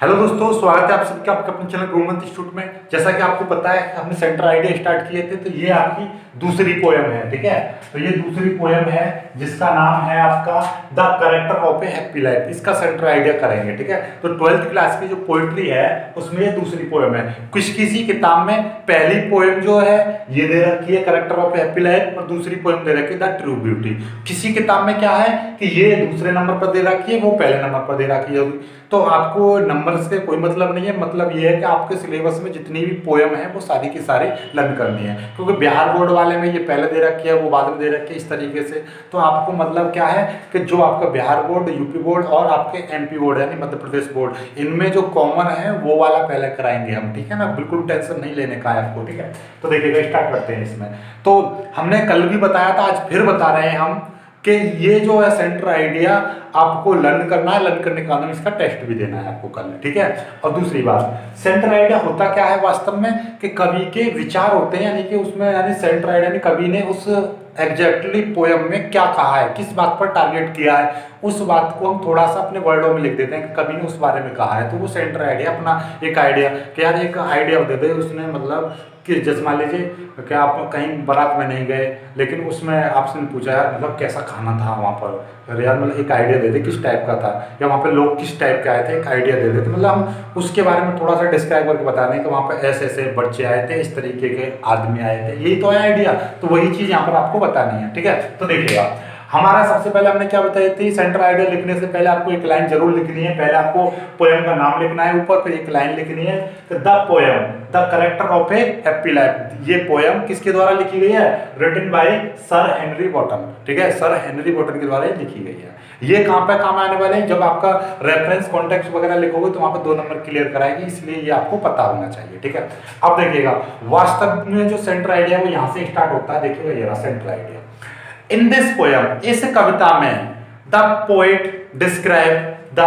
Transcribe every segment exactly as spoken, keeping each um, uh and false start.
Hello दोस्तों, स्वागत है आप सबका आपके अपने चैनल गुरुमंत्र इंस्टीट्यूट में। जैसा कि आपको पता है हमने सेंटर आइडिया स्टार्ट किए थे, तो ये आपकी दूसरी पोयम है। ठीक है, तो ये दूसरी पोयम है जिसका नाम है आपका the character of a happy life. इसका सेंटर आइडिया करेंगे। ठीक है, तो ट्वेल्थ क्लास की जो पोइट्री है उसमें ये दूसरी पोयम है। कुछ किसी किताब में पहली पोयम जो है ये दे रखी है character of a happy life, और दूसरी पोयम दे रखी है द ट्रू ब्यूटी। किसी किताब में क्या है कि ये दूसरे नंबर पर दे रखी है, वो पहले नंबर पर दे रखी है। तो आपको नंबर से कोई मतलब नहीं है, मतलब ये है कि आपके सिलेबस में जितनी भी पोयम है वो सारी की सारी लर्न करनी है, क्योंकि बिहार बोर्ड वाले में ये पहले दे रखी है, वो बाद में दे रखी है, इस तरीके से। तो आपको मतलब क्या है कि जो आपका बिहार बोर्ड, यूपी बोर्ड और आपके एमपी बोर्ड यानी मध्य प्रदेश बोर्ड, इनमें जो कॉमन है वो वाला पहले कराएंगे हम। ठीक है ना, बिल्कुल टेंशन नहीं लेने का है आपको। ठीक है, तो देखिएगा स्टार्ट करते हैं इसमें। तो हमने कल भी बताया था, आज फिर बता रहे हैं हम कि ये जो है सेंटर आइडिया आपको लर्न करना है, लर्न करने के बाद में इसका टेस्ट भी देना है आपको कल। ठीक है, और दूसरी बात, सेंटर आइडिया होता क्या है वास्तव में कि कवि के विचार होते हैं, यानी कि उसमें यानी सेंटर आइडिया यानी कवि ने उस एग्जैक्टली पोयम में क्या कहा है, किस बात पर टारगेट किया है, उस बात को हम थोड़ा सा अपने वर्डों में लिख देते हैं कि कवि ने उस बारे में कहा है। तो वो सेंटर आइडिया अपना एक आइडिया कि यार एक आइडिया दे दे उसने, मतलब कि जैसे मान लीजिए कि आप कहीं बारात में नहीं गए, लेकिन उसमें आपसे पूछा यार मतलब कैसा खाना था वहाँ पर, यार मतलब एक आइडिया दे दे किस टाइप का था, या वहाँ पे लोग किस टाइप के आए थे, एक आइडिया दे दे। तो मतलब हम उसके बारे में थोड़ा सा डिस्क्राइब करके बता दें कि वहाँ पे ऐसे ऐसे बच्चे आए थे, इस तरीके के आदमी आए थे, यही तो है आइडिया। तो वही चीज़ यहाँ पर आपको बतानी है। ठीक है, तो देखिएगा हमारा सबसे पहले हमने क्या बताई थी, सेंटर आइडिया लिखने से पहले आपको एक लाइन जरूर लिखनी है। पहले आपको पोयम का नाम लिखना है ऊपर, फिर एक लाइन लिखनी है the poem the character of a happy life. ये पोयम किसके द्वारा लिखी गई है? Written by sir Henry Wotton. ठीक है, सर हेनरी बॉटन के द्वारा लिखी गई है। ये कहाँ पे काम आने वाले हैं? जब आपका रेफरेंस कॉन्टेक्स्ट वगैरह लिखोगे तो वहां पर दो नंबर क्लियर कराएगी, इसलिए ये आपको पता होना चाहिए। ठीक है, अब देखिएगा वास्तव में जो सेंटर आइडिया है वो यहाँ से स्टार्ट होता है। देखिएगा ये रहा centre idea. In this poem, इस कविता में the poet describe the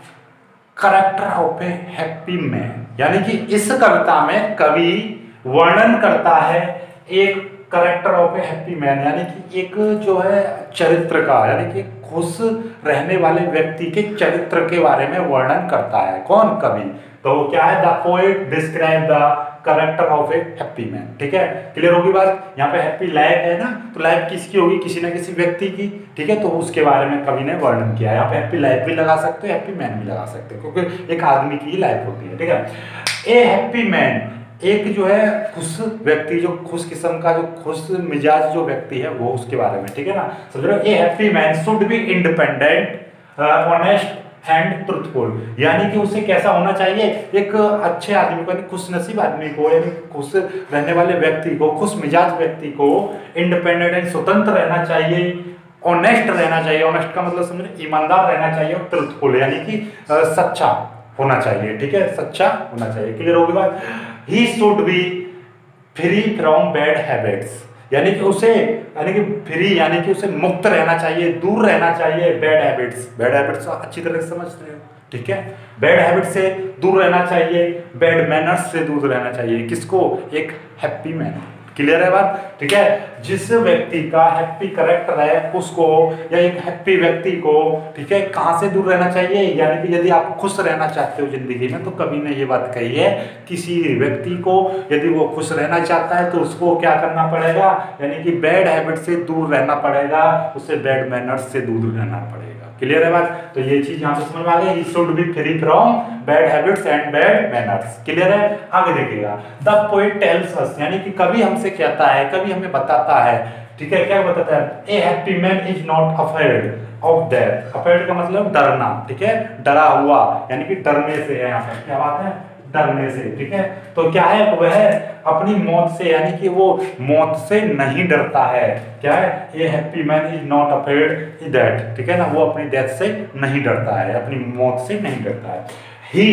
character of a happy man, यानी कि इस कविता में कवि वर्णन करता है एक character of a happy man, यानी कि एक जो है चरित्र का, यानी कि खुश रहने वाले व्यक्ति के चरित्र के बारे में वर्णन करता है। कौन? कवि। तो क्या है? The poet describe the character of a happy man. ठीक है, क्लियर होगी बात? यहाँ पे हैप्पी लाइफ है ना, तो लाइफ किसकी होगी? किसी ना किसी व्यक्ति की। ठीक है, तो उसके बारे में कवि ने वर्णन किया है। यहाँ पे हैप्पी लाइफ भी लगा सकते हो, हैप्पी मैन भी लगा सकते हो, क्योंकि एक आदमी की ही लाइफ होती है। ठीक है, ए हैप्पी मैन, एक जो है खुश व्यक्ति, जो खुश किस्म का, जो खुश मिजाज जो व्यक्ति है वो, उसके बारे में। ठीक है ना, समझ रहे हो? A happy man should be independent, honest and truthful, यानी कि उसे कैसा होना चाहिए? एक अच्छे आदमी को, यानी खुश नसीब आदमी को, यानी खुश रहने वाले व्यक्ति को, खुश मिजाज व्यक्ति को इंडिपेंडेंट एंड स्वतंत्र रहना चाहिए, ऑनेस्ट रहना चाहिए। ऑनेस्ट का मतलब समझ, ईमानदार रहना चाहिए, और ट्रुथफुल यानी कि सच्चा होना चाहिए। ठीक है, सच्चा होना चाहिए। क्लियर होगी बात? He should be free from bad habits, यानी कि उसे, यानी कि फ्री यानी कि उसे मुक्त रहना चाहिए, दूर रहना चाहिए बैड हैबिट्स। बैड हैबिट्स अच्छी तरह से समझ रहे हो? ठीक है, बैड हैबिट से दूर रहना चाहिए, बैड मैनर्स से दूर रहना चाहिए। किसको? एक हैप्पी मैन। क्लियर है बात? ठीक है, जिस व्यक्ति का हैप्पी कैरेक्टर है उसको, या एक हैप्पी व्यक्ति को, ठीक है, कहाँ से दूर रहना चाहिए? यानी कि यदि आप खुश रहना चाहते हो जिंदगी में, तो कवि ने ये बात कही है, किसी व्यक्ति को यदि वो खुश रहना चाहता है तो उसको क्या करना पड़ेगा? यानी कि बैड हैबिट से दूर रहना पड़ेगा, उसे बैड मैनर्स से दूर रहना पड़ेगा। क्लियर है बात? तो ये चीज यहाँ पे समझ में आ गई। He should be free from bad habits and bad manners. Clear है? आगे देखिएगा, द पोएट टेल्स अस, यानी कि कवि हमसे कहता है, कवि हमें बताता है। ठीक है, क्या बताता है? A happy man is not afraid of death. Afraid का मतलब डरना। ठीक है, डरा हुआ, यानी कि डरने से है। यहाँ पे क्या बात है? डरने से। ठीक है, तो क्या है? वह अपनी मौत से, यानी कि वो मौत से नहीं डरता है। क्या है? ये happy man is not afraid that. ठीक है ना, वो अपनी डेथ से नहीं डरता है, अपनी मौत से नहीं डरता है। He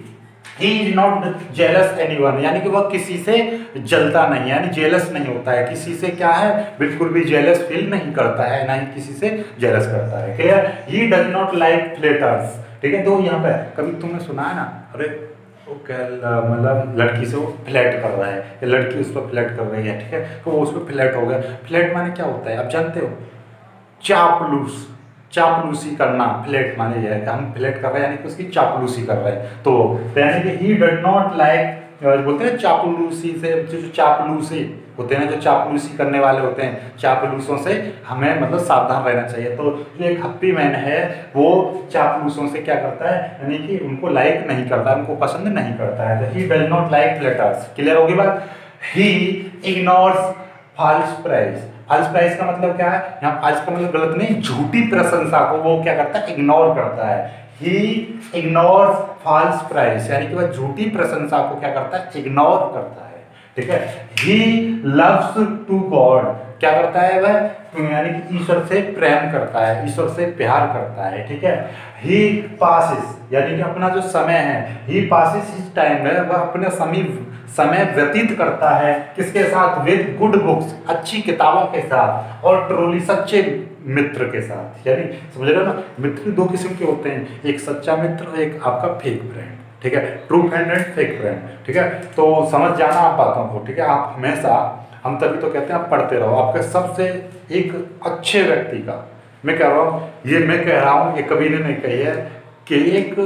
he is not jealous anyone, यानी कि वह किसी से जलता नहीं है, यानी जेलस नहीं होता है किसी से। क्या है? बिल्कुल भी जेलस फील नहीं करता है, ना ही किसी से जेलस करता है। Clear? He does not like flatters. ठीक है, तो यहाँ पे कभी तुमने सुना है ना, अरे वो क्या मतलब लड़की से वो फ्लैट कर रहा है, या लड़की उस पर फ्लैट कर रही है। ठीक है, तो वो उस पर फ्लैट हो गया। फ्लैट माने क्या होता है आप जानते हो? चापलूस। चापलूसी करना, फ्लेट माने ये है कि हम फ्लेट कर रहे हैं यानी कि उसकी चापलूसी कर रहे हैं। तो यानी कि ही डड नॉट लाइक, बोलते हैं चापलूसी से, जो चापलूसी होते हैं, जो चापलूसी करने वाले होते हैं, चापलूसों से हमें मतलब सावधान रहना चाहिए। तो जो एक हैप्पी मैन है वो चापलूसों से क्या करता है, यानी कि उनको लाइक नहीं करता, उनको पसंद नहीं करता है। तो he does not like flatters. Clear होगी बात। He ignores false praise. False praise का मतलब क्या है, यहाँ फॉल्स का मतलब गलत नहीं, झूठी प्रशंसा को वो क्या करता है, इग्नोर करता है। ही इग्नोर्स फॉल्स प्राइज, यानी कि वह झूठी प्रशंसा को क्या करता है, इग्नोर करता है। ठीक है। ही लव्स टू गॉड, क्या करता है वह, यानी कि ईश्वर से प्रेम करता है, ईश्वर से प्यार करता है। ठीक है। ही पासिस, यानी कि अपना जो समय है, ही पासिस हिज टाइम है, वह अपने समय समय व्यतीत करता है किसके साथ, विद गुड बुक्स, अच्छी किताबों के साथ, और ट्रूली, सच्चे मित्र के साथ। यानी समझ रहे हो ना, मित्र दो किस्म के होते हैं, एक सच्चा मित्र और एक आपका फेक फ्रेंड। ठीक है, true friend and fake friend. ठीक है, तो समझ जाना आप बातों को। ठीक है, आप हमेशा, हम तभी तो कहते हैं आप पढ़ते रहो। आपके सबसे एक अच्छे व्यक्ति का, मैं कह रहा हूँ, ये मैं कह रहा हूँ, ये कभी ने नहीं कही है कि एक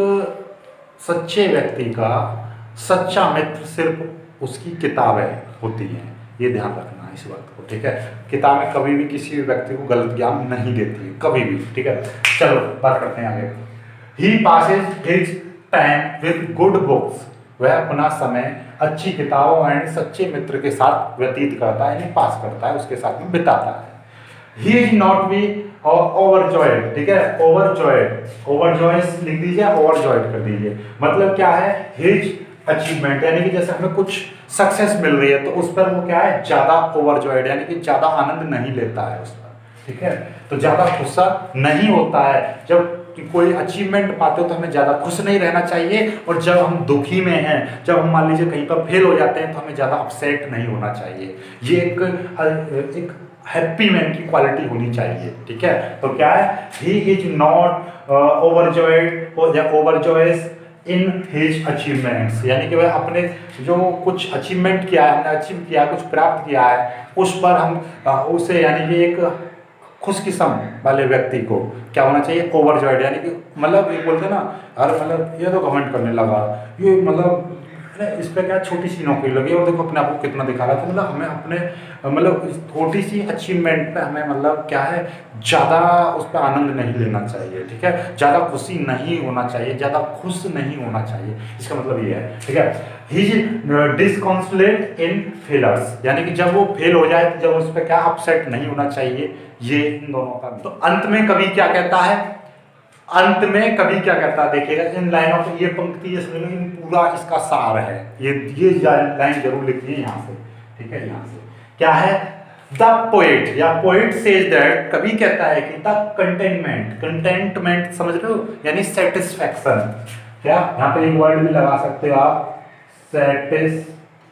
सच्चे व्यक्ति का सच्चा मित्र सिर्फ उसकी किताबें होती हैं। ये ध्यान रखना इस बात को। ठीक है, किताबें कभी भी किसी व्यक्ति को गलत ज्ञान नहीं देती है, कभी भी। ठीक है, चलो बात करते हैं आगे। He passes his time with good books, वह अपना समय अच्छी किताबों एंड सच्चे मित्र के साथ व्यतीत करता है, यानी पास करता है, उसके साथ में बिताता है। He is not be overjoyed. ठीक है, ओवरजॉयड, ओवरजॉयड लिख दीजिए, ओवरजॉयड कर दीजिए। मतलब क्या है, हिज अचीवमेंट, यानी कि जैसे हमें कुछ सक्सेस मिल रही है तो उस पर वो क्या है, ज्यादा ओवरजॉयड, यानी कि ज्यादा आनंद नहीं लेता है उस पर। ठीक है, तो ज्यादा गुस्सा नहीं होता है। जब कोई अचीवमेंट पाते हो तो हमें ज्यादा खुश नहीं रहना चाहिए, और जब हम दुखी में हैं, जब हम मान लीजिए कहीं पर फेल हो जाते हैं तो हमें ज्यादा अपसेट नहीं होना चाहिए। ये एक एक हैप्पी मैन की क्वालिटी होनी चाहिए। ठीक है, तो क्या है, ही इज नॉट ओवरजॉयड या ओवरजॉयस इन हिज अचीवमेंट्स, यानी कि वह अपने जो कुछ अचीवमेंट किया है, हमने अचीव किया, कुछ प्राप्त किया है, उस पर हम उसे, यानी कि एक खुशकिस्म वाले व्यक्ति को क्या होना चाहिए, ओवरजॉयड, यानी कि मतलब ये बोलते हैं ना, अरे मतलब ये तो कमेंट करने लगा, ये मतलब इस पर क्या छोटी सी नौकरी लगी और देखो अपने आप को कितना दिखा रहा था। मतलब हमें अपने मतलब थोड़ी सी अचीवमेंट पे हमें मतलब क्या है, ज़्यादा उस पर आनंद नहीं लेना चाहिए। ठीक है, ज़्यादा खुशी नहीं होना चाहिए, ज़्यादा खुश नहीं होना चाहिए, इसका मतलब ये है। ठीक है, ही डिसकॉन्सुलेट इन फेलर्स, यानी कि जब वो फेल हो जाए तो जब उस पर क्या अपसेट नहीं होना चाहिए, ये इन दोनों का। तो अंत में कवि क्या कहता है, अंत में कवि क्या कहता है, देखिएगा इन लाइनों को, ये पंक्ति ये समझ लो इन पूरा इसका सार है। ये ये लाइन जरूर लिखिए यहाँ से। ठीक है, यहाँ से क्या है, द पोएट या पोएट सेज दैट, कवि कहता है कि द कंटेनमेंट, कंटेंटमेंट समझ रहे हो, यानी सेटिस्फैक्शन। क्या यहाँ पे एक वर्ड भी लगा सकते हो आप, सेटिस्फैक्शन।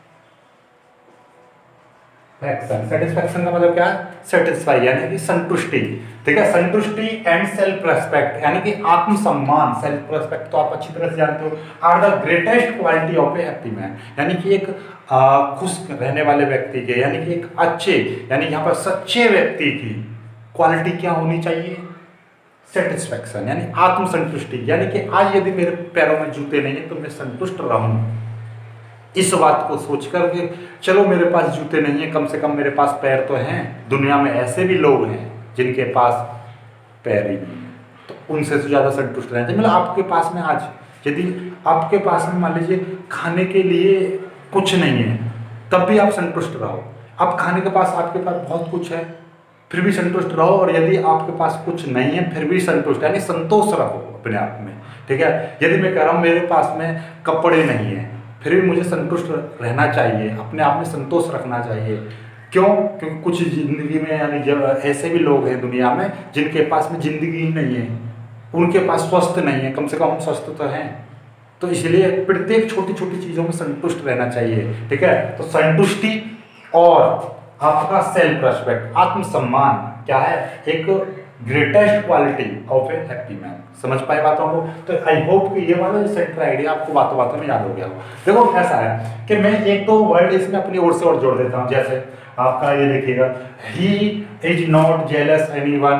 सेटिस्फैक्शन का मतलब क्या है, सेटिस्फाई, यानी कि संतुष्टि। ठीक है, संतुष्टि एंड सेल्फ रेस्पेक्ट, यानी कि आत्मसम्मान, सेल्फ रेस्पेक्ट तो आप अच्छी तरह से जानते हो, are the greatest quality of a happy man, यानी कि एक खुश रहने वाले व्यक्ति के, यानी कि एक अच्छे, यानी यहाँ पर सच्चे व्यक्ति की क्वालिटी क्या होनी चाहिए, सेटिस्फैक्शन, यानी आत्मसंतुष्टि। यानी कि आज यदि मेरे पैरों में जूते नहीं है तो मैं संतुष्ट रहूं, इस बात को सोचकर कि चलो मेरे पास जूते नहीं है, कम से कम मेरे पास पैर तो हैं। दुनिया में ऐसे भी लोग हैं जिनके पास पैर ही नहीं है, तो उनसे तो ज़्यादा संतुष्ट रहना चाहिए। मतलब आपके पास में आज यदि आपके पास में मान लीजिए खाने के लिए कुछ नहीं है, तब भी आप संतुष्ट रहो। अब खाने के पास आपके पास बहुत कुछ है फिर भी संतुष्ट रहो, और यदि आपके पास कुछ नहीं है फिर भी संतुष्ट, यानी संतोष रखो अपने आप में। ठीक है, यदि मैं कह रहा हूँ मेरे पास में कपड़े नहीं है फिर भी मुझे संतुष्ट रहना चाहिए, अपने आप में संतोष रखना चाहिए। क्यों? क्योंकि कुछ जिंदगी में, यानी जब ऐसे भी लोग हैं दुनिया में जिनके पास में जिंदगी ही नहीं है, उनके पास स्वस्थ नहीं है, कम से कम हम स्वस्थ तो हैं। तो इसलिए प्रत्येक छोटी छोटी चीज़ों में संतुष्ट रहना चाहिए। ठीक है, तो संतुष्टि और आपका सेल्फ रेस्पेक्ट, आत्मसम्मान क्या है, एक greatest quality of a happy man. समझ पाए बातों को? तो आई होप कि ये वाला सेंटर आइडिया आपको बातों बातों में याद हो गया हो। देखो ऐसा है कि मैं एक दो वर्ड इसमें अपनी ओर से और जोड़ देता हूँ। जैसे आपका ये देखिएगा, he is not jealous anyone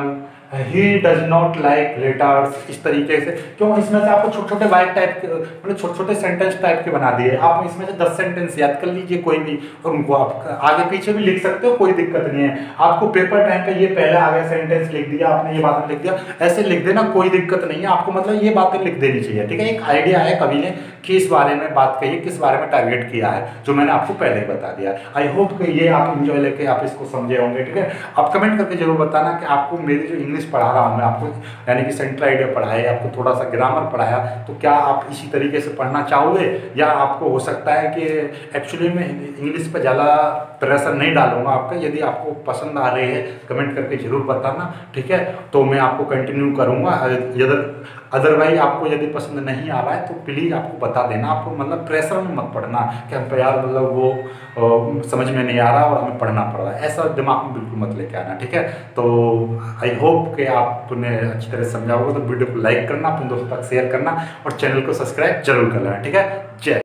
he does not like letters, इस तरीके से। क्यों? इसमें से आपको छोटे छोटे वाइट टाइप के मतलब छोटे छोटे सेंटेंस टाइप के बना दिए। आप इसमें से दस सेंटेंस याद कर लीजिए कोई भी, और उनको आप आगे पीछे भी लिख सकते हो, कोई दिक्कत नहीं है। आपको पेपर टाइम पे ये पहले आगे सेंटेंस लिख दिया आपने, ये बातें लिख दिया, ऐसे लिख देना, कोई दिक्कत नहीं है आपको, मतलब ये बातें लिख देनी चाहिए, ठीक है। एक आइडिया है कवि ने किस बारे में बात कही, किस बारे में टारगेट किया है, जो मैंने आपको पहले ही बता दिया। आई होप कि ये आप इंजॉय लेके आप इसको समझे होंगे, ठीक है। आप कमेंट करके जरूर बताना कि आपको मेरी जो इंग्लिश पढ़ा रहा हूँ मैं आपको, यानी कि सेंटर आइडिया पढ़ाया, आपको थोड़ा सा ग्रामर पढ़ाया, तो क्या आप इसी तरीके से पढ़ना चाहोगे, या आपको हो सकता है कि एक्चुअली में इंग्लिश पर ज़्यादा प्रेशर नहीं डालूंगा आपका। यदि आपको पसंद आ रही है कमेंट करके जरूर बताना, ठीक है। तो मैं आपको कंटिन्यू करूँगा। अदरवाइज आपको यदि पसंद नहीं आ रहा है तो प्लीज़ आपको बता देना, आपको मतलब प्रेशर में मत पढ़ना कि हम यार मतलब वो आ, समझ में नहीं आ रहा और हमें पढ़ना पड़ रहा है, ऐसा दिमाग में बिल्कुल मत लेके आना, ठीक है। तो आई होप कि आपने अच्छी तरह समझा होगा। तो वीडियो को लाइक करना, अपने दोस्तों तक शेयर करना और चैनल को सब्सक्राइब जरूर कर लेना, ठीक है। जय